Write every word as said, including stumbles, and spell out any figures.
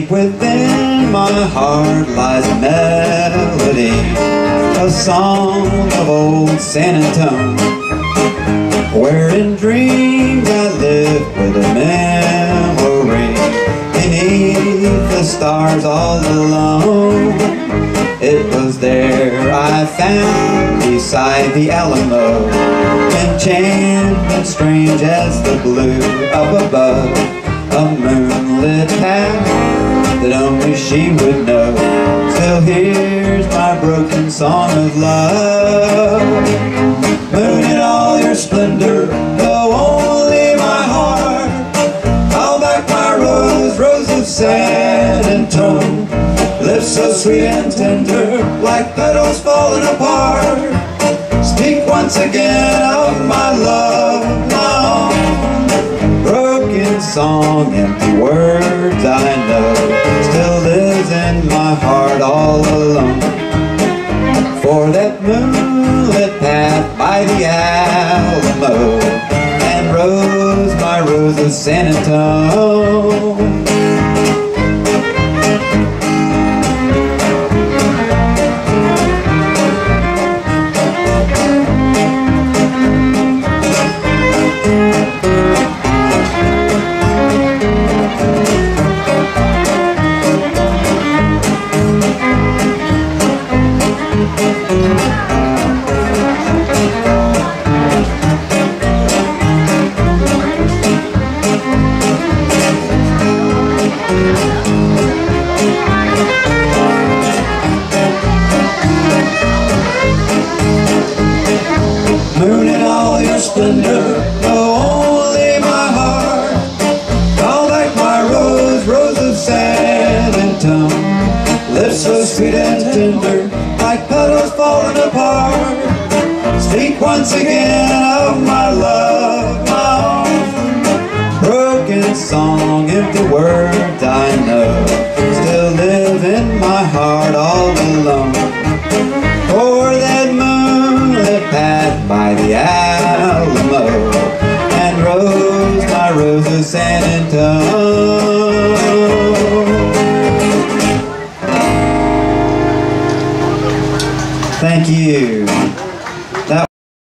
Deep within my heart lies a melody, a song of old San Antone, where in dreams I live with a memory, beneath the stars all alone. It was there I found, beside the Alamo, enchantment strange as the blue up above, a moonlit path that only she would know. Still here's my broken song of love. Moon in all your splendor, though only my heart, I'll back my rose, rose of San Antone. Lips so sweet and tender, like petals falling apart. Speak once again of my love, my own. Broken song, empty words I know, still lives in my heart all alone. For that moonlit path by the Alamo, and rose, my rose of San Antone. Moon in all your splendor, though only my heart, I'll back my rose, rose of San Antone. Lips so sweet and tender, like petals falling apart. Speak once again of my love, my own. Broken song, empty words I know.